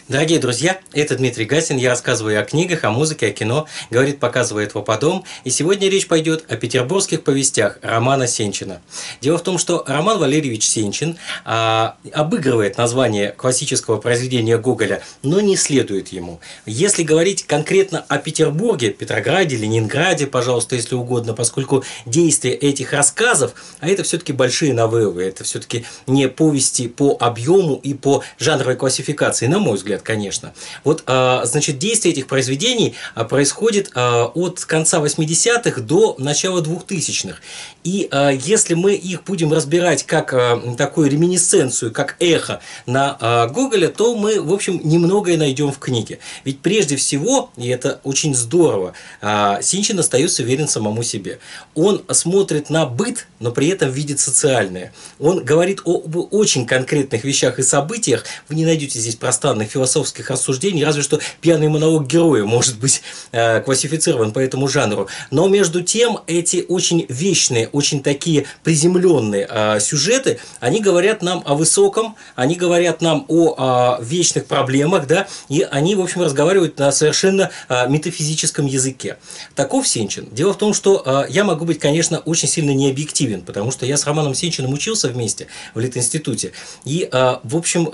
Дорогие друзья, это Дмитрий Гасин. Я рассказываю о книгах, о музыке, о кино. Говорит, показывает Вападом. И сегодня речь пойдет о петербургских повестях романа Сенчина. Дело в том, что Роман Валерьевич Сенчин обыгрывает название классического произведения Гоголя, но не следует ему. Если говорить конкретно о Петербурге, Петрограде, Ленинграде, пожалуйста, если угодно, поскольку действие этих рассказов, а это все-таки большие новеллы, это все-таки не повести по объему и по жанровой классификации, на мой взгляд, конечно. Вот, значит, действие этих произведений происходит от конца 80-х до начала 2000-х. И если мы их будем разбирать как такую реминисценцию, как эхо на Гоголя, то мы, в общем, немногое найдем в книге. Ведь прежде всего, и это очень здорово, Сенчин остается верен самому себе. Он смотрит на быт, но при этом видит социальное. Он говорит об очень конкретных вещах и событиях. Вы не найдете здесь пространных философских рассуждений, разве что пьяный монолог героя может быть классифицирован по этому жанру. Но между тем эти очень вечные, очень такие приземленные сюжеты, они говорят нам о высоком, они говорят нам о вечных проблемах, да, и они, в общем, разговаривают на совершенно метафизическом языке. Таков Сенчин. Дело в том, что я могу быть, конечно, очень сильно необъективен, потому что я с Романом Сенчиным учился вместе в Литинституте, и, в общем,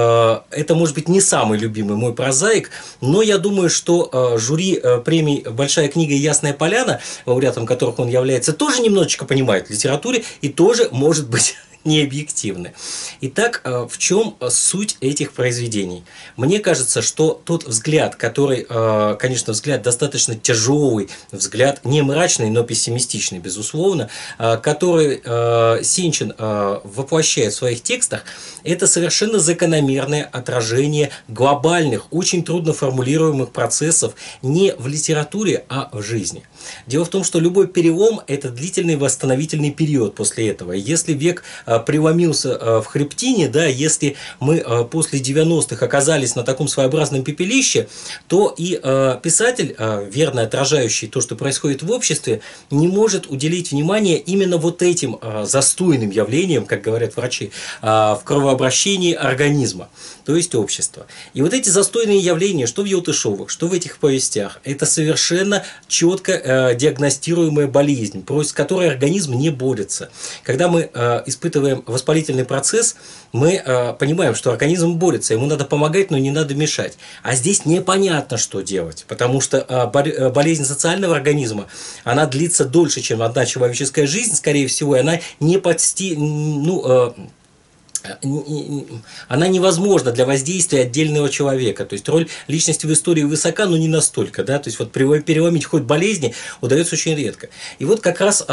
это может быть не самый любимый мой прозаик, но я думаю, что жюри премий «Большая книга» и «Ясная поляна», лауреатом которых он является, тоже немножечко понимает в литературе и тоже может быть не объективны. Итак, в чем суть этих произведений? Мне кажется, что тот взгляд, который, конечно, взгляд достаточно тяжелый, взгляд не мрачный, но пессимистичный, безусловно, который Сенчин воплощает в своих текстах, это совершенно закономерное отражение глобальных, очень трудно формулируемых процессов не в литературе, а в жизни. Дело в том, что любой перелом – это длительный восстановительный период после этого. Если век преломился в хребтине, да, если мы после 90-х оказались на таком своеобразном пепелище, то и писатель, верно отражающий то, что происходит в обществе, не может уделить внимание именно вот этим застойным явлениям, как говорят врачи, в кровообращении организма, то есть общества. И вот эти застойные явления, что в Елтышевых, что в этих повестях, это совершенно четко диагностируемая болезнь, против которой организм не борется. Когда мы испытываем воспалительный процесс, мы понимаем, что организм борется, ему надо помогать, но не надо мешать. А здесь непонятно, что делать, потому что болезнь социального организма, она длится дольше, чем одна человеческая жизнь, скорее всего, и она не она невозможна для воздействия отдельного человека. То есть роль личности в истории высока, но не настолько. Да? То есть вот переломить ход болезни удается очень редко. И вот как раз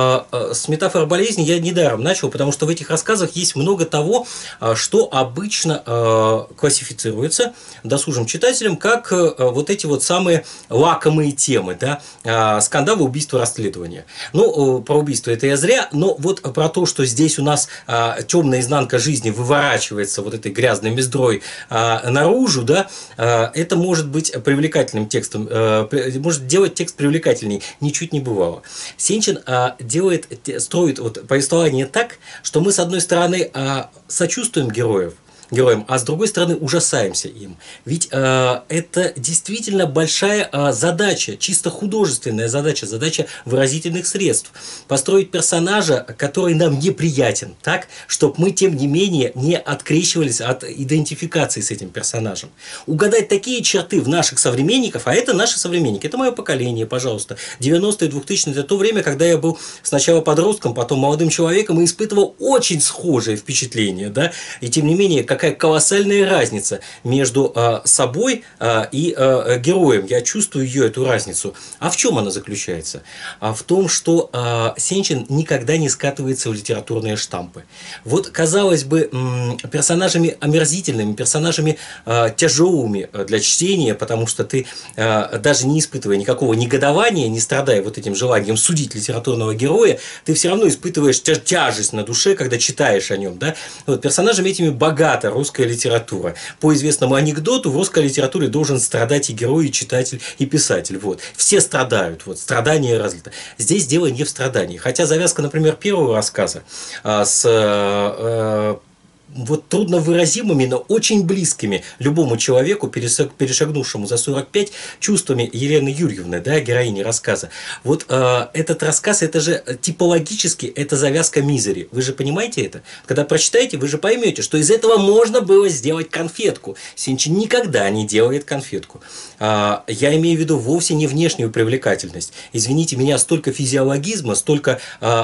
с метафорой болезни я недаром начал, потому что в этих рассказах есть много того, что обычно классифицируется досужим читателем как вот эти вот самые лакомые темы. Да? Скандалы, убийства, расследования. Ну, про убийство это я зря, но вот про то, что здесь у нас темная изнанка жизни выворачивается вот этой грязной мездрой наружу, да, это может быть привлекательным текстом, может делать текст привлекательней, ничуть не бывало. Сенчин строит вот повествование так, что мы, с одной стороны, сочувствуем героям, а с другой стороны ужасаемся им. Ведь это действительно большая задача, чисто художественная задача, задача выразительных средств. Построить персонажа, который нам неприятен, так, чтобы мы, тем не менее, не открещивались от идентификации с этим персонажем. Угадать такие черты в наших современников, а это наши современники, это мое поколение, пожалуйста. 90-е, 2000-е, это то время, когда я был сначала подростком, потом молодым человеком и испытывал очень схожие впечатления, да, и тем не менее, какая колоссальная разница между собой и героем. Я чувствую ее, эту разницу. А в чем она заключается? В том, что Сенчин никогда не скатывается в литературные штампы. Вот, казалось бы, персонажами омерзительными, персонажами тяжелыми для чтения, потому что ты, даже не испытывая никакого негодования, не страдая вот этим желанием судить литературного героя, ты все равно испытываешь тяжесть на душе, когда читаешь о нем. Да? Вот, персонажами этими богаты русская литература. По известному анекдоту, в русской литературе должен страдать и герой, и читатель, и писатель. Вот. Все страдают. Вот. Страдание разлито. Здесь дело не в страдании. Хотя завязка, например, первого рассказа с вот трудновыразимыми, но очень близкими любому человеку, перешагнувшему за 45, чувствами Елены Юрьевны, да, героини рассказа. Вот этот рассказ, это же типологически, это завязка мизери. Вы же понимаете это? Когда прочитаете, вы же поймете, что из этого можно было сделать конфетку. Сенчин никогда не делает конфетку. Я имею в виду вовсе не внешнюю привлекательность. Извините меня, столько физиологизма, столько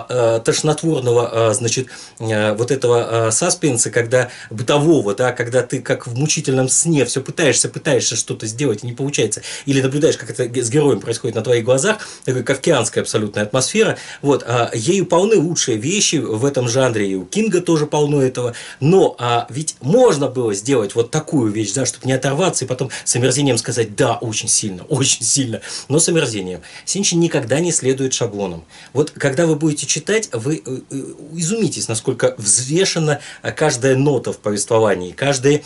тошнотворного, значит, вот этого саспенса, когда бытового, да, когда ты как в мучительном сне все пытаешься что-то сделать, и не получается. Или наблюдаешь, как это с героем происходит на твоих глазах, такая кавказская абсолютная атмосфера. Вот, ею полны лучшие вещи в этом жанре, и у Кинга тоже полно этого. Но ведь можно было сделать вот такую вещь, да, чтобы не оторваться и потом с омерзением сказать: да, очень сильно, но с омерзением. Сенчин никогда не следует шаблонам. Вот когда вы будете читать, вы изумитесь, насколько взвешена каждая нота в повествовании, каждая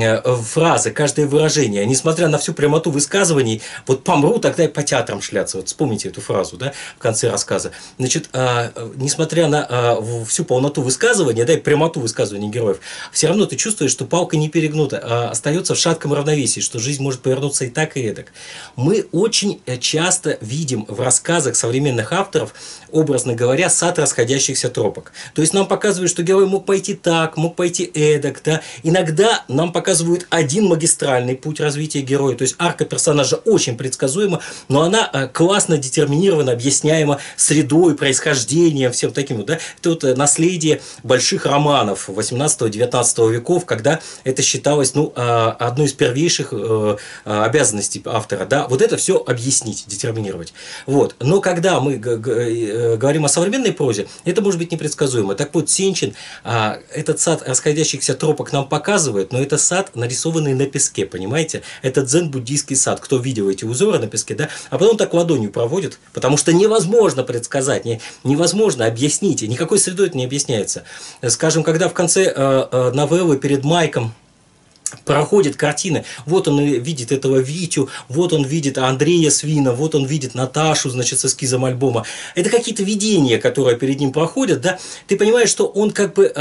фраза, каждое выражение. Несмотря на всю прямоту высказываний, вот помру, тогда и по театрам шляться. Вот вспомните эту фразу, да, в конце рассказа. Значит, несмотря на всю полноту высказывания, да, и прямоту высказывания героев, все равно ты чувствуешь, что палка не перегнута, а остается в шатком равновесии, что жизнь может повернуться и так, и эдак. Мы очень часто видим в рассказах современных авторов, образно говоря, сад расходящихся тропок. То есть нам показывают, что герой мог пойти так, мог пойти эдак, да. Иногда нам показывают один магистральный путь развития героя, то есть арка персонажа очень предсказуема, но она классно детерминирована, объясняема средой, происхождением, всем таким вот, да. Это вот наследие больших романов 18-19 веков, когда это считалось, ну, одной из первейших обязанностей автора, да, вот это все объяснить, детерминировать. Вот. Но когда мы говорим о современной прозе, это может быть непредсказуемо. Так вот, Сенчин этот сад расходящихся тропок нам показывает, но это сад, нарисованный на песке, понимаете? Это дзен-буддийский сад. Кто видел эти узоры на песке, да? А потом так ладонью проводит, потому что невозможно предсказать, невозможно объяснить, никакой средой это не объясняется. Скажем, когда в конце новеллы перед Майком проходит картины, вот он видит этого Витю, вот он видит Андрея Свина, вот он видит Наташу, значит, с эскизом альбома. Это какие-то видения, которые перед ним проходят, да, ты понимаешь, что он как бы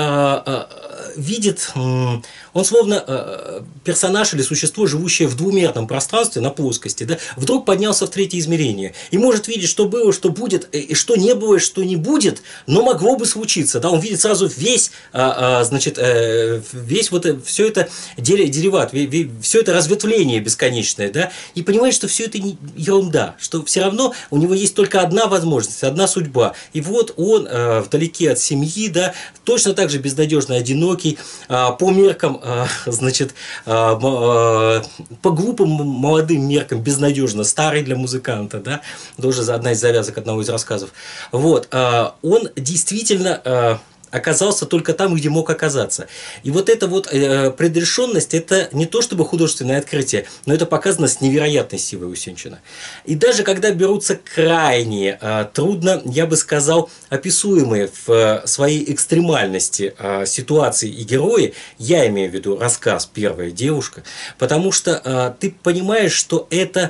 видит, он словно персонаж или существо, живущее в двумерном пространстве, на плоскости, да, вдруг поднялся в третье измерение и может видеть, что было, что будет, и что не было, что не будет, но могло бы случиться, да, он видит сразу весь, значит, весь вот все это дериват, все это разветвление бесконечное, да, и понимает, что все это не ерунда, что все равно у него есть только одна возможность, одна судьба, и вот он вдалеке от семьи, да, точно так же безнадежно одинокий, по меркам, значит, по глупым молодым меркам безнадежно старый для музыканта, да, тоже одна из завязок одного из рассказов. Вот, он действительно оказался только там, где мог оказаться. И вот эта вот предрешенность, это не то чтобы художественное открытие, но это показано с невероятной силой у Сенчина. И даже когда берутся крайние, трудно, я бы сказал, описуемые в своей экстремальности ситуации и герои, я имею в виду рассказ «Первая девушка», потому что ты понимаешь, что это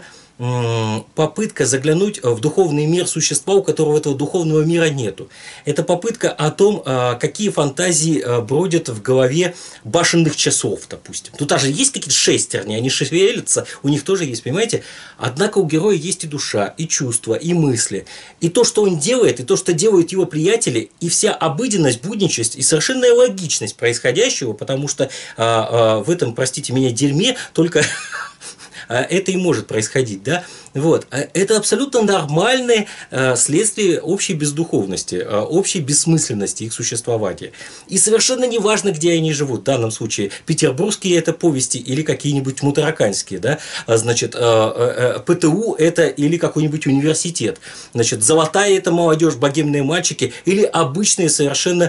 попытка заглянуть в духовный мир существа, у которого этого духовного мира нету. Это попытка о том, какие фантазии бродят в голове башенных часов, допустим. Тут даже есть какие-то шестерни, они шевелятся, у них тоже есть, понимаете? Однако у героя есть и душа, и чувства, и мысли. И то, что он делает, и то, что делают его приятели, и вся обыденность, будничность, и совершенная логичность происходящего, потому что в этом, простите меня, дерьме только это и может происходить, да, вот, это абсолютно нормальное следствие общей бездуховности, общей бессмысленности их существования, и совершенно не важно, где они живут, в данном случае петербургские это повести или какие-нибудь мутараканские, да, значит, ПТУ это или какой-нибудь университет, значит, золотая это молодежь, богемные мальчики или обычные совершенно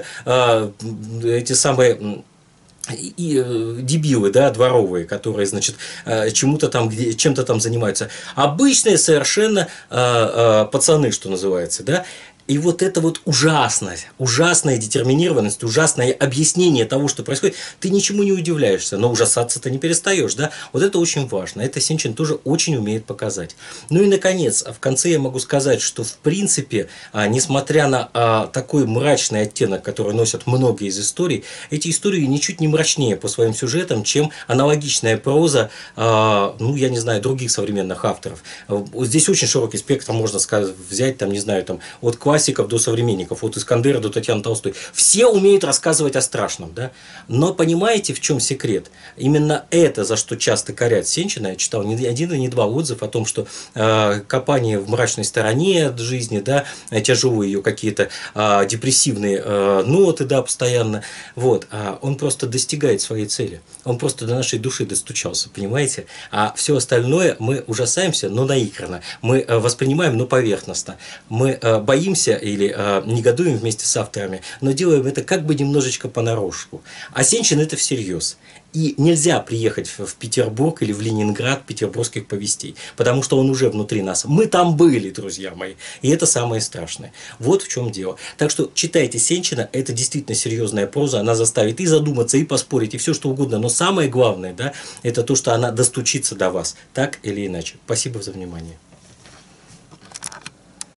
эти самые и дебилы, да, дворовые, которые, значит, чему-то там, чем-то там занимаются. Обычные совершенно пацаны, что называется, да. И вот это вот ужасность, ужасная детерминированность, ужасное объяснение того, что происходит, ты ничему не удивляешься, но ужасаться ты не перестаешь, да? Вот это очень важно, это Сенчин тоже очень умеет показать. Ну и, наконец, в конце я могу сказать, что, в принципе, несмотря на такой мрачный оттенок, который носят многие из историй, эти истории ничуть не мрачнее по своим сюжетам, чем аналогичная проза, ну, я не знаю, других современных авторов. Здесь очень широкий спектр, можно сказать, взять, там, не знаю, там, от классиков до современников, от Искандера до Татьяны Толстой. Все умеют рассказывать о страшном, да? Но понимаете, в чем секрет? Именно это, за что часто корят Сенчина, я читал не один и не два отзыв о том, что копание в мрачной стороне жизни, да, тяжелые ее какие-то депрессивные ноты, да, постоянно, вот, он просто достигает своей цели. Он просто до нашей души достучался, понимаете? А все остальное мы ужасаемся, но наигранно. Мы воспринимаем, но поверхностно. Мы боимся или негодуем вместе с авторами, но делаем это как бы немножечко понарошку. А Сенчин это всерьез. И нельзя приехать в Петербург или в Ленинград петербургских повестей, потому что он уже внутри нас. Мы там были, друзья мои. И это самое страшное. Вот в чем дело. Так что читайте Сенчина, это действительно серьезная проза, она заставит и задуматься, и поспорить, и все что угодно. Но самое главное, да, это то, что она достучится до вас, так или иначе. Спасибо за внимание.